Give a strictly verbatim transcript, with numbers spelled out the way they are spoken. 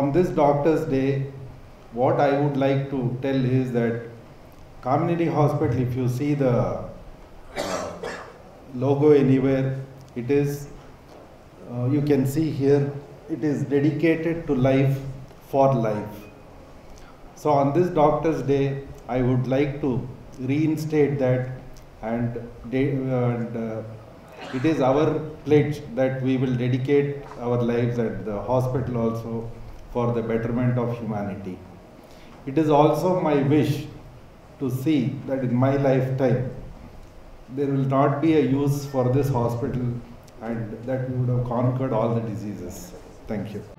on this Doctor's Day, what I would like to tell is that Kamini Hospital, if you see the uh, logo anywhere, it is, uh, you can see here, it is dedicated to life for life. So on this Doctor's Day, I would like to reinstate that, and, and uh, it is our pledge that we will dedicate our lives at the hospital also for the betterment of humanity. It is also my wish to see that in my lifetime there will not be a use for this hospital and that we would have conquered all the diseases. Thank you.